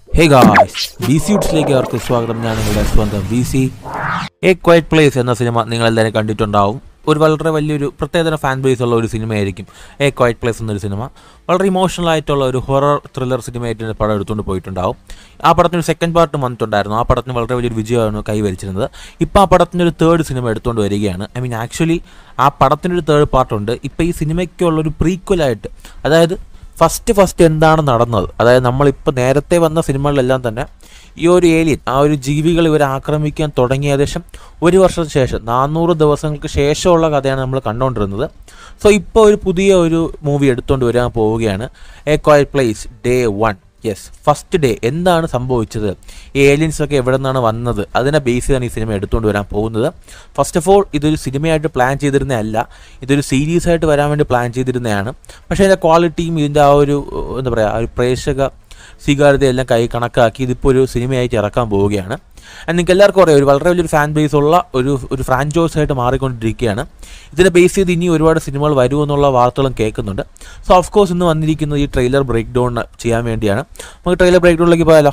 Hey guys, BCUട്സിലേക്ക് അവർക്ക് സ്വാഗതം. ഞാൻ നിങ്ങളുടെ സ്വന്തം BC. എ ക്വയറ്റ് പ്ലേസ് എന്ന സിനിമ നിങ്ങളെല്ലാവരും കണ്ടിട്ടുണ്ടാവും. ഒരു വളരെ വലിയൊരു പ്രത്യേക ഫാൻ ബേസ് ഉള്ള ഒരു സിനിമയായിരിക്കും എ ക്വയറ്റ് പ്ലേസ് എന്നൊരു സിനിമ. വളരെ ഇമോഷണൽ ആയിട്ടുള്ള ഒരു ഹൊറർ ത്രില്ലർ സിനിമയായിട്ട് പടം എടുത്തുകൊണ്ട് പോയിട്ടുണ്ടാവും. ആ പടത്തിന് സെക്കൻഡ് പാർട്ട് വന്നിട്ടുണ്ടായിരുന്നു. ആ പടത്തിന് വളരെ വലിയൊരു വിജയമാണ് കൈവരിച്ചിരുന്നത്. ഇപ്പോൾ ആ പടത്തിനൊരു തേർഡ് സിനിമ എടുത്തുകൊണ്ട് വരികയാണ്. ആക്ച്വലി ആ പടത്തിനൊരു തേർഡ് പാർട്ടുണ്ട്. ഇപ്പോൾ ഈ സിനിമയ്ക്കുള്ളൊരു പ്രീക്വലായിട്ട്, അതായത് ഫസ്റ്റ് എന്താണ് നടന്നത്, അതായത് നമ്മളിപ്പോൾ നേരത്തെ വന്ന സിനിമകളിലെല്ലാം തന്നെ ഈ ഒരു ഏലിയൻ, ആ ഒരു ജീവികൾ ഇവരെ ആക്രമിക്കാൻ തുടങ്ങിയ ഏകദേശം ഒരു വർഷത്തിന് ശേഷം 400 ദിവസങ്ങൾക്ക് ശേഷമുള്ള കഥയാണ് നമ്മൾ കണ്ടുകൊണ്ടിരുന്നത്. സോ ഇപ്പോൾ ഒരു പുതിയ ഒരു മൂവി എടുത്തുകൊണ്ട് വരാൻ പോവുകയാണ്, a quiet place day 1. Yes, first day എന്താണ് സംഭവിച്ചത്, ഈ ഏലിയൻസൊക്കെ എവിടെ നിന്നാണ് വന്നത്, അതിനെ ബേസ് ചെയ്താണ് ഈ സിനിമ എടുത്തുകൊണ്ട് വരാൻ പോകുന്നത്. ഫസ്റ്റ് ഓഫ് ഓൾ ഇതൊരു സിനിമയായിട്ട് പ്ലാൻ ചെയ്തിരുന്നതല്ല, ഇതൊരു സീരീസായിട്ട് വരാൻ വേണ്ടി പ്ലാൻ ചെയ്തിരുന്നതാണ്. പക്ഷേ അതിൻ്റെ ക്വാളിറ്റിയും ഇതിൻ്റെ ആ ഒരു എന്താ പറയുക, ആ ഒരു പ്രേക്ഷക സ്വീകാര്യതയെല്ലാം കണക്കാക്കി ഇതിപ്പോൾ ഒരു സിനിമയായിട്ട് ഇറക്കാൻ പോവുകയാണ്. നിങ്ങൾക്ക് എല്ലാവർക്കും അറിയാം, ഒരു വളരെ വലിയൊരു ഫാൻ ബേസ് ഉള്ള ഒരു ഫ്രാഞ്ചൈസായിട്ട് മാറിക്കൊണ്ടിരിക്കുകയാണ്. ഇതിനെ ബേസ് ചെയ്ത് ഇനി ഒരുപാട് സിനിമകൾ വരുമെന്നുള്ള വാർത്തകളും കേൾക്കുന്നുണ്ട്. സോ ഓഫ് കോഴ്സ് ഇന്ന് വന്നിരിക്കുന്നത് ഈ ട്രെയിലർ ബ്രേക്ക് ഡൗൺ ചെയ്യാൻ വേണ്ടിയാണ്. നമുക്ക് ട്രെയിലർ ബ്രേക്ക് ഡൗണിലേക്ക് പോയാലോ.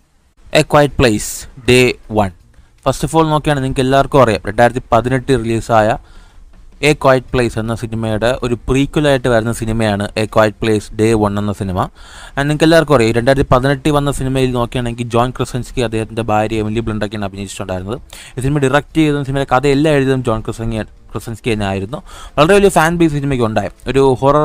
A quiet place day 1. First of all നോക്കിയാണ് നിങ്ങൾക്ക് എല്ലാവർക്കും അറിയാം, 2018 റിലീസായ എ ക്വയറ്റ് പ്ലേസ് എന്ന സിനിമയുടെ ഒരു പ്രീക്വലായിട്ട് വരുന്ന സിനിമയാണ് എ ക്വയറ്റ് പ്ലേസ് ഡേ 1 എന്ന സിനിമ. നിങ്ങൾക്ക് എല്ലാവർക്കും അറിയാം, 2018 വന്ന സിനിമയിൽ നോക്കുകയാണെങ്കിൽ ജോൺ ക്രസൻസ്കി അദ്ദേഹത്തിൻ്റെ ഭാര്യ എമിലി ബ്ലണ്ടൊക്കെയാണ് അഭിനയിച്ചിട്ടുണ്ടായിരുന്നത്. ഈ സിനിമ ഡയറക്റ്റ് ചെയ്ത സിനിമയുടെ കഥയെല്ലാം എഴുതിയതും ജോൺ ക്രസൻസ്കി തന്നെ ആയിരുന്നു. വളരെ വലിയ ഫാൻ ബേസ് സിനിമയ്ക്ക് ഉണ്ടായി. ഒരു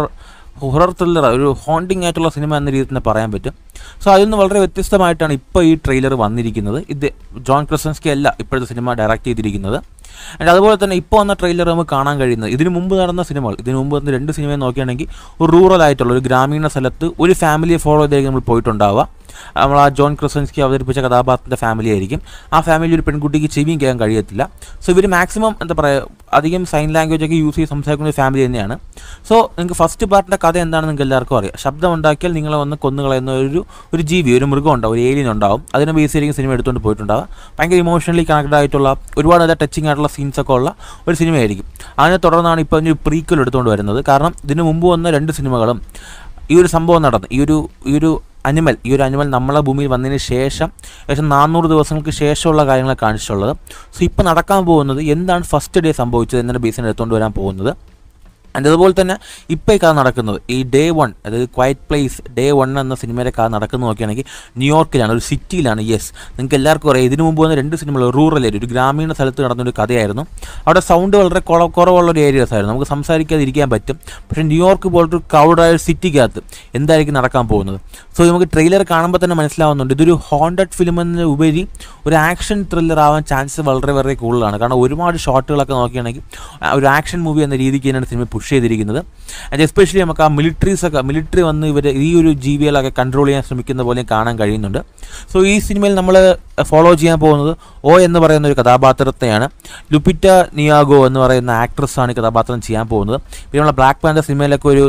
ഹൊറർ ത്രില്ലർ, ഒരു ഹോണ്ടിങ് ആയിട്ടുള്ള സിനിമ എന്ന രീതിയിൽ തന്നെ പറയാൻ പറ്റും. സോ അതിൽ നിന്ന് വളരെ വ്യത്യസ്തമായിട്ടാണ് ഇപ്പോൾ ഈ ട്രെയിലർ വന്നിരിക്കുന്നത്. ഇത് ജോൺ ക്രസൻസ്കി അല്ല ഇപ്പോഴത്തെ സിനിമ ഡയറക്റ്റ് ചെയ്തിരിക്കുന്നത്. ആൻഡ് അതുപോലെ തന്നെ ഇപ്പോൾ വന്ന ട്രെയിലർ നമുക്ക് കാണാൻ കഴിയുന്നത്, ഇതിനു മുമ്പ് നടന്ന സിനിമകൾ, ഇതിനു മുമ്പ് വന്ന 2 സിനിമയെ നോക്കുകയാണെങ്കിൽ ഒരു റൂറൽ ആയിട്ടുള്ള ഒരു ഗ്രാമീണ സ്ഥലത്ത് ഒരു ഫാമിലിയെ ഫോളോ ചെയ്തായിരിക്കും നമ്മൾ പോയിട്ടുണ്ടാവുക. നമ്മൾ ആ ജോൺ ക്രസൻസ്കി അവതരിപ്പിച്ച കഥാപാത്രത്തിൻ്റെ ഫാമിലി ആയിരിക്കും. ആ ഫാമിലി ഒരു പെൺകുട്ടിക്ക് ചെവിയും കേൾക്കാൻ കഴിയത്തില്ല. സോ ഇവർ മാക്സിമം എന്താ പറയുക, അധികം സൈൻ ലാംഗ്വേജ് ഒക്കെ യൂസ് ചെയ്ത് സംസാരിക്കുന്ന ഒരു ഫാമിലി തന്നെയാണ്. സോ നിങ്ങൾക്ക് ഫസ്റ്റ് പാർട്ടിൻ്റെ കഥ എന്താണെന്ന് നിങ്ങൾക്ക് എല്ലാവർക്കും അറിയാം. ശബ്ദം ഉണ്ടാക്കിയാൽ നിങ്ങളെ വന്ന് കൊന്നുകളയുന്ന ഒരു ജീവി, ഒരു മൃഗം ഉണ്ടാവും, ഒരു ഏലിയൻ ഉണ്ടാവും. അതിനെ ബേസ് ചെയ്തിരിക്കുന്ന സിനിമ എടുത്തുകൊണ്ട് പോയിട്ടുണ്ടാവുക. ഭയങ്കര ഇമോഷണലി കണക്റ്റഡ് ആയിട്ടുള്ള ഒരുപാട് നല്ല ടച്ചിങ് ആയിട്ടുള്ള സീൻസൊക്കെ ഉള്ള ഒരു സിനിമയായിരിക്കും. അതിനെ തുടർന്നാണ് ഇപ്പോൾ ഒരു പ്രീക്വൽ എടുത്തുകൊണ്ട് വരുന്നത്. കാരണം ഇതിന് മുമ്പ് വന്ന 2 സിനിമകളും ഈ ഒരു സംഭവം നടന്നു, ഈ ഒരു അനിമൽ നമ്മളെ ഭൂമിയിൽ വന്നതിന് ശേഷം ഏകദേശം 400 ദിവസങ്ങൾക്ക് ശേഷമുള്ള കാര്യങ്ങളെ കാണിച്ചിട്ടുള്ളത്. സോ ഇപ്പോൾ നടക്കാൻ പോകുന്നത് എന്താണ് ഫസ്റ്റ് ഡേ സംഭവിച്ചത് എന്നതിൻ്റെ ബേസിന് എടുത്തുകൊണ്ട് വരാൻ പോകുന്നത്. ആൻഡ് അതുപോലെ തന്നെ ഇപ്പോൾ ഈ കഥ നടക്കുന്നത് ഈ ഡേ 1, അതായത് ക്വയറ്റ് പ്ലേസ് ഡേ 1 എന്ന സിനിമയുടെ കഥ നടക്കുന്നത് നോക്കുകയാണെങ്കിൽ ന്യൂയോർക്കിലാണ്, ഒരു സിറ്റിയിലാണ്. യെസ്, നിങ്ങൾക്ക് എല്ലാവർക്കും അറിയാം, ഇതിനു മുമ്പ് വന്ന 2 സിനിമകൾ റൂറൽ ഏരിയ, ഒരു ഗ്രാമീണ സ്ഥലത്ത് നടന്നൊരു കഥയായിരുന്നു. അവിടെ സൗണ്ട് വളരെ കുറവുള്ളൊരു ഏരിയാസ് ആയിരുന്നു, നമുക്ക് സംസാരിക്കാതിരിക്കാൻ പറ്റും. പക്ഷേ ന്യൂയോർക്ക് പോലത്തെ ഒരു ക്രൗഡായ സിറ്റിക്കകത്ത് എന്തായിരിക്കും നടക്കാൻ പോകുന്നത്. സോ നമുക്ക് ട്രെയിലർ കാണുമ്പോൾ തന്നെ മനസ്സിലാവുന്നുണ്ട്, ഇതൊരു ഹോണ്ടഡ് ഫിലിം എന്നതിന് ഉപരി ഒരു ആക്ഷൻ ത്രില്ലർ ആവാൻ ചാൻസ് വളരെ വളരെ കൂടുതലാണ്. കാരണം ഒരുപാട് ഷോട്ടുകളൊക്കെ നോക്കുകയാണെങ്കിൽ ഒരു ആക്ഷൻ മൂവി എന്ന രീതിക്ക് തന്നെയാണ് സിനിമ പുഷ് ചെയ്തിരിക്കുന്നത്. ആൻഡ് എസ്പെഷ്യലി നമുക്ക് ആ മിലിറ്ററി വന്ന് ഇവർ ഈ ഒരു ജീവികളൊക്കെ കൺട്രോൾ ചെയ്യാൻ ശ്രമിക്കുന്ന പോലെ കാണാൻ കഴിയുന്നുണ്ട്. സോ ഈ സിനിമയിൽ നമ്മൾ ഫോളോ ചെയ്യാൻ പോകുന്നത് എന്ന് പറയുന്ന ഒരു കഥാപാത്രത്തെയാണ്. ലുപ്പിറ്റ നിയാഗോ എന്ന് പറയുന്ന ആക്ട്രസ്സാണ് ഈ കഥാപാത്രം ചെയ്യാൻ പോകുന്നത്. പിന്നെ നമ്മളെ ബ്ലാക്ക് പാന്തർ സിനിമയിലൊക്കെ ഒരു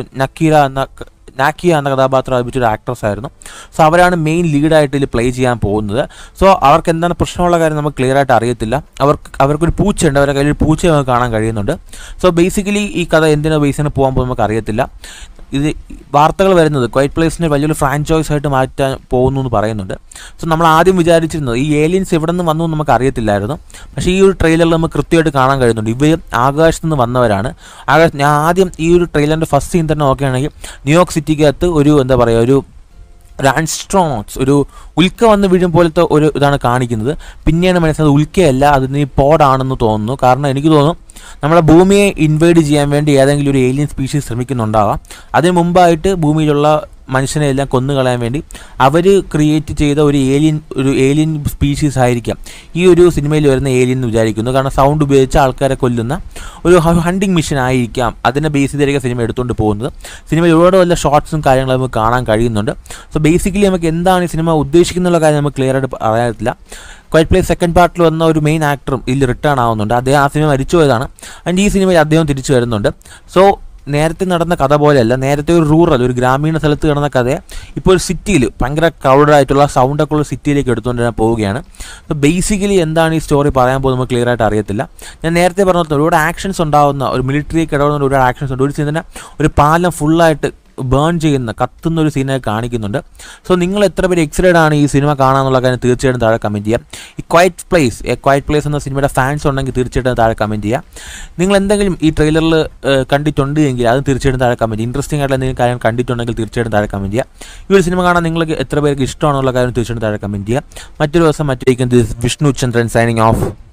നാക്കിയ എന്ന കഥാപാത്രം അഭിനയിച്ചൊരു ആക്ട്രസ് ആയിരുന്നു. സോ അവരാണ് മെയിൻ ലീഡായിട്ട് ഇതിൽ പ്ലേ ചെയ്യാൻ പോകുന്നത്. സോ അവർക്ക് എന്താണ് പ്രശ്നമുള്ള കാര്യം നമുക്ക് ക്ലിയർ ആയിട്ട് അറിയത്തില്ല. അവർക്കൊരു പൂച്ചയുണ്ട്, അവരുടെ കയ്യിൽ പൂച്ച നമുക്ക് കാണാൻ കഴിയുന്നുണ്ട്. സോ ബേസിക്കലി ഈ കഥ എന്തിനോ ബേസിന് പോകാൻ പോകുമ്പോൾ നമുക്ക് അറിയത്തില്ല. ഇത് വാർത്തകൾ വരുന്നത് ക്വയറ്റ് പ്ലേസിനെ വലിയൊരു ഫ്രാഞ്ചൈസ് ആയിട്ട് മാറ്റാൻ പോകുന്നു എന്ന് പറയുന്നുണ്ട്. സോ നമ്മൾ ആദ്യം വിചാരിച്ചിരുന്നത് ഈ ഏലിയൻസ് എവിടെ നിന്ന് വന്നു നമുക്ക് അറിയത്തില്ലായിരുന്നു. പക്ഷേ ഈ ഒരു ട്രെയിലറിൽ നമുക്ക് കൃത്യമായിട്ട് കാണാൻ കഴിയുന്നുണ്ട്, ഇവർ ആകാശത്ത് നിന്ന് വന്നവരാണ്. ഞാൻ ആദ്യം ഈ ഒരു ട്രെയിലറിൻ്റെ ഫസ്റ്റ് സീൻ തന്നെ നോക്കുകയാണെങ്കിൽ ന്യൂയോർക്ക് സിറ്റിക്കകത്ത് ഒരു എന്താ പറയുക, ഒരു ആൻസ്ട്രോണോട്സ്, ഒരു ഉൽക്ക വന്ന് വീഴും പോലത്തെ ഒരു ഇതാണ് കാണിക്കുന്നത്. പിന്നെയാണ് മനസ്സിലായത് ഉൽക്കയല്ല, അതിന് പോഡാണെന്ന് തോന്നുന്നു. കാരണം എനിക്ക് തോന്നുന്നു നമ്മളെ ഭൂമിയെ ഇൻവൈഡ് ചെയ്യാൻ വേണ്ടി ഏതെങ്കിലും ഒരു ഏലിയൻ സ്പീഷീസ് ശ്രമിക്കുന്നുണ്ടാകാം. അതിന് മുമ്പായിട്ട് ഭൂമിയിലുള്ള മനുഷ്യനെ എല്ലാം കൊന്നുകളയാൻ വേണ്ടി അവർ ക്രിയേറ്റ് ചെയ്ത ഒരു ഏലിയൻ സ്പീഷീസ് ആയിരിക്കാം ഈ ഒരു സിനിമയിൽ വരുന്ന ഏലിയൻ എന്ന് വിചാരിക്കുന്നു. കാരണം സൗണ്ട് ഉപയോഗിച്ച് ആൾക്കാരെ കൊല്ലുന്ന ഒരു ഹണ്ടിങ് മിഷൻ ആയിരിക്കാം അതിനെ ബേസ് ചെയ്തിരിക്കുന്ന സിനിമ എടുത്തുകൊണ്ട് പോകുന്നത്. സിനിമയിൽ ഒരുപാട് വല്ല ഷോർട്ട്സും കാര്യങ്ങളും നമുക്ക് കാണാൻ കഴിയുന്നുണ്ട്. സോ ബേസിക്കലി നമുക്ക് എന്താണ് ഈ സിനിമ ഉദ്ദേശിക്കുന്നുള്ള കാര്യം നമുക്ക് ക്ലിയർ ആയിട്ട് അറിയാത്തില്ല. ക്വയറ്റ് പ്ലേസ് സെക്കൻഡ് പാർട്ടിൽ വന്ന ഒരു മെയിൻ ആക്ടറും ഇതിൽ റിട്ടേൺ ആവുന്നുണ്ട്. അദ്ദേഹം ആ സിനിമ മരിച്ചു പോയതാണ്. ആൻഡ് ഈ സിനിമയിൽ അദ്ദേഹം തിരിച്ചു വരുന്നുണ്ട്. സോ നേരത്തെ നടന്ന കഥ പോലെയല്ല, നേരത്തെ ഒരു ഗ്രാമീണ സ്ഥലത്ത് കിടന്ന കഥയെ ഇപ്പോൾ ഒരു സിറ്റിയിൽ ഭയങ്കര ക്രൗഡഡ് ആയിട്ടുള്ള സൗണ്ടൊക്കെ ഉള്ള സിറ്റിയിലേക്ക് എടുത്തുകൊണ്ട് ഞാൻ പോവുകയാണ്. അപ്പോൾ ബേസിക്കലി എന്താണ് ഈ സ്റ്റോറി പറയാൻ പോകുന്നത് നമുക്ക് ക്ലിയർ ആയിട്ട് അറിയത്തില്ല. ഞാൻ നേരത്തെ പറഞ്ഞ ഒരുപാട് ആക്ഷൻസ് ഉണ്ടാകുന്ന, ഒരു മിലിറ്ററിയൊക്കെ ഇടപെടുന്ന ഒരുപാട് ആക്ഷൻസ് ഉണ്ട്. ഒരു സിനിമ ഒരു പാലം ഫുള്ളായിട്ട് ബേൺ ചെയ്യുന്ന കത്തുന്ന ഒരു സീനെ കാണിക്കുന്നുണ്ട്. സോ നിങ്ങൾ എത്ര പേര് എക്സൈറ്റഡ് ആണ് ഈ സിനിമ കാണാമെന്നുള്ള കാര്യം തീർച്ചയായിട്ടും താഴെ കമൻറ്റ് ചെയ്യുക. എ ക്വയറ്റ് പ്ലേസ് എന്ന സിനിമയുടെ ഫാൻസ് ഉണ്ടെങ്കിൽ തീർച്ചയായിട്ടും താഴെ കമൻറ്റ് ചെയ്യുക. നിങ്ങൾ എന്തെങ്കിലും ഈ ട്രെയിലറിൽ കണ്ടിട്ടുണ്ട് എങ്കിൽ അത് തീർച്ചയായിട്ടും താഴെ കമൻറ്റ് ചെയ്യുക. ഇൻട്രസ്റ്റിംഗ് ആയിട്ടുള്ള എന്തെങ്കിലും കാര്യം കണ്ടിട്ടുണ്ടെങ്കിൽ തീർച്ചയായിട്ടും താഴെ കമൻറ്റ് ചെയ്യുക. ഈ ഒരു സിനിമ കാണാൻ നിങ്ങൾക്ക് എത്ര പേർക്ക് ഇഷ്ടമാണെന്നുള്ള കാര്യം തീർച്ചയായിട്ടും താഴെ കമൻറ്റ് ചെയ്യുക. മറ്റൊരു ദിവസം വിഷ്ണു ചന്ദ്രൻ സൈനിങ് ഓഫ്.